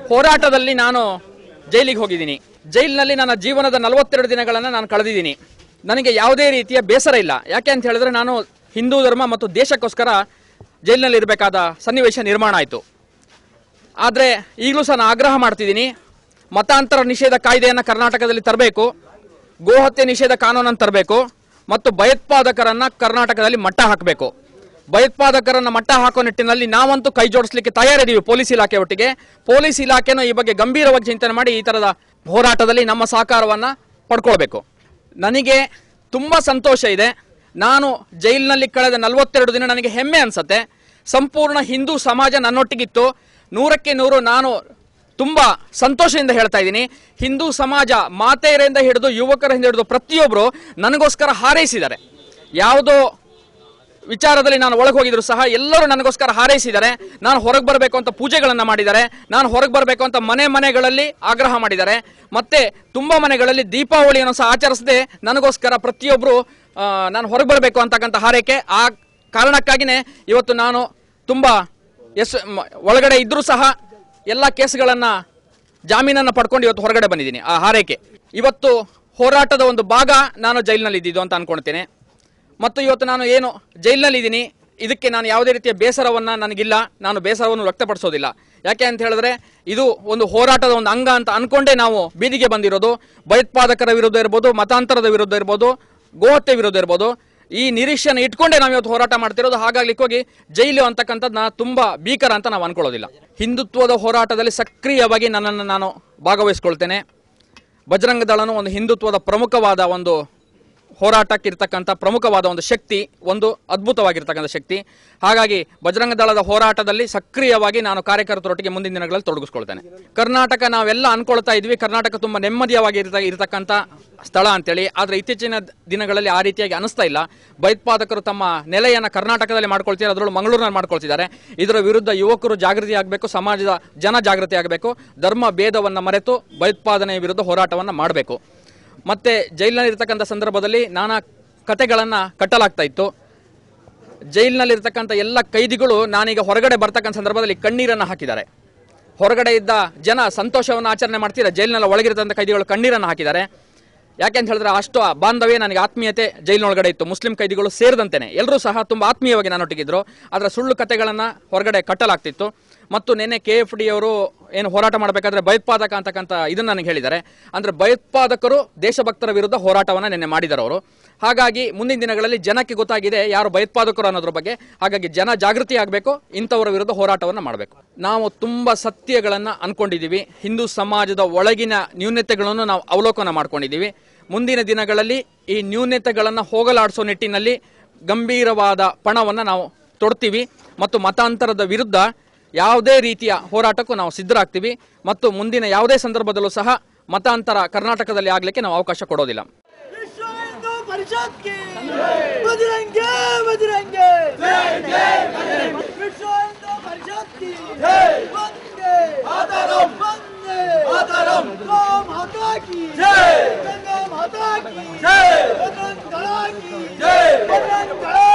ಹೋರಾಟದಲ್ಲಿ ನಾನು ಜೈಲಿಗೆ ಹೋಗಿದ್ದೀನಿ. ಜೈಲಿನಲ್ಲಿ ನನ್ನ ಜೀವನದ 42 ದಿನಗಳನ್ನು ನಾನು ಕಳೆದಿದ್ದೀನಿ. ನನಗೆ ಯಾವುದೇ ರೀತಿಯ ಬೇಸರ ಇಲ್ಲ. ಯಾಕೆ ಅಂತ ಹೇಳಿದ್ರೆ ನಾನು ಹಿಂದೂ ಧರ್ಮ ಮತ್ತು ದೇಶಕ್ಕೋಸ್ಕರ ಜೈಲಿನಲ್ಲಿ ಇರಬೇಕಾದ ಸನ್ನಿವೇಶ ನಿರ್ಮಾಣ ಆಯಿತು. ಆದರೆ ಈಗಲೂ ಸಹ ನಾನು ಆಗ್ರಹ ಮಾಡ್ತಿದ್ದೀನಿ, ಮತಾಂತರ ನಿಷೇಧ ಕಾಯ್ದೆಯನ್ನು ಕರ್ನಾಟಕದಲ್ಲಿ ತರಬೇಕು, ಗೋಹತ್ಯೆ ನಿಷೇಧ ಕಾನೂನನ್ನು ತರಬೇಕು ಮತ್ತು ಭಯೋತ್ಪಾದಕರನ್ನು ಕರ್ನಾಟಕದಲ್ಲಿ ಮಟ್ಟ ಹಾಕಬೇಕು. ಭಯೋತ್ಪಾದಕರನ್ನು ಮಟ್ಟ ಹಾಕೋ ನಿಟ್ಟಿನಲ್ಲಿ ನಾವಂತೂ ಕೈ ಜೋಡಿಸಲಿಕ್ಕೆ ತಯಾರಿದ್ದೀವಿ ಪೊಲೀಸ್ ಇಲಾಖೆ ಒಟ್ಟಿಗೆ. ಪೊಲೀಸ್ ಇಲಾಖೆನೂ ಈ ಬಗ್ಗೆ ಗಂಭೀರವಾಗಿ ಚಿಂತನೆ ಮಾಡಿ ಈ ಥರದ ಹೋರಾಟದಲ್ಲಿ ನಮ್ಮ ಸಹಕಾರವನ್ನು ಪಡ್ಕೊಳ್ಬೇಕು. ನನಗೆ ತುಂಬ ಸಂತೋಷ ಇದೆ. ನಾನು ಜೈಲಿನಲ್ಲಿ ಕಳೆದ 42 ದಿನ ನನಗೆ ಹೆಮ್ಮೆ ಅನಿಸುತ್ತೆ. ಸಂಪೂರ್ಣ ಹಿಂದೂ ಸಮಾಜ ನನ್ನೊಟ್ಟಿಗಿತ್ತು. 100ಕ್ಕೆ 100 ನಾನು ತುಂಬ ಸಂತೋಷದಿಂದ ಹೇಳ್ತಾ ಇದ್ದೀನಿ. ಹಿಂದೂ ಸಮಾಜ ಮಾತೆಯರಿಂದ ಹಿಡಿದು ಯುವಕರಿಂದ ಹಿಡಿದು ಪ್ರತಿಯೊಬ್ಬರು ನನಗೋಸ್ಕರ ಹಾರೈಸಿದ್ದಾರೆ. ಯಾವುದೋ ವಿಚಾರದಲ್ಲಿ ನಾನು ಒಳಗೆ ಹೋಗಿದ್ರು ಸಹ ಎಲ್ಲರೂ ನನಗೋಸ್ಕರ ಹಾರೈಸಿದ್ದಾರೆ. ನಾನು ಹೊರಗೆ ಬರಬೇಕು ಅಂತ ಪೂಜೆಗಳನ್ನು ಮಾಡಿದ್ದಾರೆ. ನಾನು ಹೊರಗೆ ಬರಬೇಕು ಅಂತ ಮನೆಗಳಲ್ಲಿ ಆಗ್ರಹ ಮಾಡಿದ್ದಾರೆ. ಮತ್ತೆ ತುಂಬ ಮನೆಗಳಲ್ಲಿ ದೀಪಾವಳಿಯನ್ನು ಸಹ ಆಚರಿಸದೆ ನನಗೋಸ್ಕರ ಪ್ರತಿಯೊಬ್ಬರು ನಾನು ಹೊರಗೆ ಬರಬೇಕು ಅಂತಕ್ಕಂಥ ಹಾರೈಕೆ. ಆ ಕಾರಣಕ್ಕಾಗಿಯೇ ಇವತ್ತು ನಾನು ತುಂಬ ಒಳಗಡೆ ಇದ್ದರೂ ಸಹ ಎಲ್ಲ ಕೇಸ್ಗಳನ್ನು ಜಾಮೀನನ್ನು ಪಡ್ಕೊಂಡು ಇವತ್ತು ಹೊರಗಡೆ ಬಂದಿದ್ದೀನಿ. ಆ ಹಾರೈಕೆ ಇವತ್ತು ಹೋರಾಟದ ಒಂದು ಭಾಗ ನಾನು ಜೈಲಿನಲ್ಲಿ ಇದ್ದಿದ್ದು ಅಂತ ಅನ್ಕೊಳ್ತೇನೆ. ಮತ್ತು ಇವತ್ತು ನಾನು ಏನು ಜೈಲಿನಲ್ಲಿದ್ದೀನಿ ಇದಕ್ಕೆ ನಾನು ಯಾವುದೇ ರೀತಿಯ ಬೇಸರವನ್ನು ನನಗಿಲ್ಲ. ನಾನು ಬೇಸರವನ್ನು ವ್ಯಕ್ತಪಡಿಸೋದಿಲ್ಲ. ಯಾಕೆ ಅಂತ ಹೇಳಿದ್ರೆ ಇದು ಒಂದು ಹೋರಾಟದ ಒಂದು ಅಂಗ ಅಂತ ಅನ್ಕೊಂಡೇ ನಾವು ಬೀದಿಗೆ ಬಂದಿರೋದು. ಭಯೋತ್ಪಾದಕರ ವಿರುದ್ಧ ಇರ್ಬೋದು, ಮತಾಂತರದ ವಿರುದ್ಧ ಇರ್ಬೋದು, ಗೋಹತ್ಯೆ ವಿರುದ್ಧ ಇರ್ಬೋದು, ಈ ನಿರೀಕ್ಷೆಯನ್ನು ಇಟ್ಕೊಂಡೇ ನಾವು ಇವತ್ತು ಹೋರಾಟ ಮಾಡ್ತಿರೋದು. ಹಾಗಾಗ್ಲಿಕ್ಕೆ ಹೋಗಿ ಜೈಲು ಅಂತಕ್ಕಂಥದ್ದು ತುಂಬ ಭೀಕರ ಅಂತ ನಾವು ಅನ್ಕೊಳ್ಳೋದಿಲ್ಲ. ಹಿಂದುತ್ವದ ಹೋರಾಟದಲ್ಲಿ ಸಕ್ರಿಯವಾಗಿ ನನ್ನನ್ನು ನಾನು ಭಾಗವಹಿಸ್ಕೊಳ್ತೇನೆ. ಬಜರಂಗ ದಳನು ಒಂದು ಹಿಂದುತ್ವದ ಪ್ರಮುಖವಾದ ಒಂದು ಹೋರಾಟಕ್ಕಿರ್ತಕ್ಕಂಥ ಪ್ರಮುಖವಾದ ಒಂದು ಶಕ್ತಿ, ಒಂದು ಅದ್ಭುತವಾಗಿರ್ತಕ್ಕಂಥ ಶಕ್ತಿ. ಹಾಗಾಗಿ ಬಜರಂಗ ದಳದ ಹೋರಾಟದಲ್ಲಿ ಸಕ್ರಿಯವಾಗಿ ನಾನು ಕಾರ್ಯಕರ್ತರೊಟ್ಟಿಗೆ ಮುಂದಿನ ದಿನಗಳಲ್ಲಿ ತೊಡಗಿಸ್ಕೊಳ್ತೇನೆ. ಕರ್ನಾಟಕ ನಾವೆಲ್ಲ ಅನ್ಕೊಳ್ತಾ ಇದ್ವಿ ಕರ್ನಾಟಕ ತುಂಬ ನೆಮ್ಮದಿಯಾಗಿ ಇರತಕ್ಕಂಥ ಸ್ಥಳ ಅಂತೇಳಿ. ಆದರೆ ಇತ್ತೀಚಿನ ದಿನಗಳಲ್ಲಿ ಆ ರೀತಿಯಾಗಿ ಅನಿಸ್ತಾ ಇಲ್ಲ. ಭಯೋತ್ಪಾದಕರು ತಮ್ಮ ನೆಲೆಯನ್ನು ಕರ್ನಾಟಕದಲ್ಲಿ ಮಾಡ್ಕೊಳ್ತಿದ್ದಾರೆ, ಅದರಲ್ಲೂ ಮಂಗಳೂರಿನಲ್ಲಿ ಮಾಡ್ಕೊಳ್ತಿದ್ದಾರೆ. ಇದರ ವಿರುದ್ಧ ಯುವಕರು ಜಾಗೃತಿ ಆಗಬೇಕು, ಸಮಾಜದ ಜನ ಜಾಗೃತಿ ಆಗಬೇಕು. ಧರ್ಮ ಭೇದವನ್ನು ಮರೆತು ಭಯೋತ್ಪಾದನೆಯ ವಿರುದ್ಧ ಹೋರಾಟವನ್ನು ಮಾಡಬೇಕು. ಮತ್ತೆ ಜೈಲಿನಲ್ಲಿರ್ತಕ್ಕಂಥ ಸಂದರ್ಭದಲ್ಲಿ ನಾನಾ ಕತೆಗಳನ್ನು ಕಟ್ಟಲಾಗ್ತಾ ಇತ್ತು. ಜೈಲಿನಲ್ಲಿರ್ತಕ್ಕಂಥ ಎಲ್ಲ ಕೈದಿಗಳು ನಾನೀಗ ಹೊರಗಡೆ ಬರ್ತಕ್ಕಂಥ ಸಂದರ್ಭದಲ್ಲಿ ಕಣ್ಣೀರನ್ನು ಹಾಕಿದ್ದಾರೆ. ಹೊರಗಡೆ ಇದ್ದ ಜನ ಸಂತೋಷವನ್ನು ಆಚರಣೆ ಮಾಡ್ತಿದ್ದಾರೆ, ಜೈಲಿನಲ್ಲಿ ಒಳಗಿರ್ತಕ್ಕಂಥ ಕೈದಿಗಳು ಕಣ್ಣೀರನ್ನು ಹಾಕಿದ್ದಾರೆ. ಯಾಕೆ ಅಂತ ಹೇಳಿದ್ರೆ ಅಷ್ಟು ಬಾಂಧವ್ಯ, ನನಗೆ ಆತ್ಮೀಯತೆ ಜೈಲಿನೊಳಗಡೆ ಇತ್ತು. ಮುಸ್ಲಿಂ ಕೈದಿಗಳು ಸೇರಿದಂತೆಯೇ ಎಲ್ಲರೂ ಸಹ ತುಂಬ ಆತ್ಮೀಯವಾಗಿ ನನ್ನೊಟ್ಟಿಗಿದ್ರು. ಅದರ ಸುಳ್ಳು ಕತೆಗಳನ್ನು ಹೊರಗಡೆ ಕಟ್ಟಲಾಗ್ತಿತ್ತು. ಮತ್ತು ನಿನ್ನೆ KFD ಅವರು ಏನು ಹೋರಾಟ ಮಾಡಬೇಕಾದ್ರೆ ಭಯೋತ್ಪಾದಕ ಅಂತಕ್ಕಂಥ ಇದನ್ನು ನನಗೆ ಹೇಳಿದ್ದಾರೆ. ಅಂದರೆ ಭಯೋತ್ಪಾದಕರು ದೇಶಭಕ್ತರ ವಿರುದ್ಧ ಹೋರಾಟವನ್ನು ನಿನ್ನೆ ಮಾಡಿದ್ದಾರೆ ಅವರು. ಹಾಗಾಗಿ ಮುಂದಿನ ದಿನಗಳಲ್ಲಿ ಜನಕ್ಕೆ ಗೊತ್ತಾಗಿದೆ ಯಾರು ಭಯೋತ್ಪಾದಕರು ಅನ್ನೋದ್ರ ಬಗ್ಗೆ. ಹಾಗಾಗಿ ಜನ ಜಾಗೃತಿ ಆಗಬೇಕು, ಇಂಥವರ ವಿರುದ್ಧ ಹೋರಾಟವನ್ನು ಮಾಡಬೇಕು. ನಾವು ತುಂಬ ಸತ್ಯಗಳನ್ನು ಅನ್ಕೊಂಡಿದ್ದೀವಿ. ಹಿಂದೂ ಸಮಾಜದ ಒಳಗಿನ ನ್ಯೂನತೆಗಳನ್ನು ನಾವು ಅವಲೋಕನ ಮಾಡ್ಕೊಂಡಿದ್ದೀವಿ. ಮುಂದಿನ ದಿನಗಳಲ್ಲಿ ಈ ನ್ಯೂನತೆಗಳನ್ನು ಹೋಗಲಾಡಿಸೋ ನಿಟ್ಟಿನಲ್ಲಿ ಗಂಭೀರವಾದ ಪಣವನ್ನು ನಾವು ತೊಡ್ತೀವಿ ಮತ್ತು ಮತಾಂತರದ ವಿರುದ್ಧ ಯಾವುದೇ ರೀತಿಯ ಹೋರಾಟಕ್ಕೂ ನಾವು ಸಿದ್ಧರಾಗ್ತೀವಿ. ಮತ್ತು ಮುಂದಿನ ಯಾವುದೇ ಸಂದರ್ಭದಲ್ಲೂ ಸಹ ಮತಾಂತರ ಕರ್ನಾಟಕದಲ್ಲಿ ಆಗಲಿಕ್ಕೆ ನಾವು ಅವಕಾಶ ಕೊಡೋದಿಲ್ಲ. जय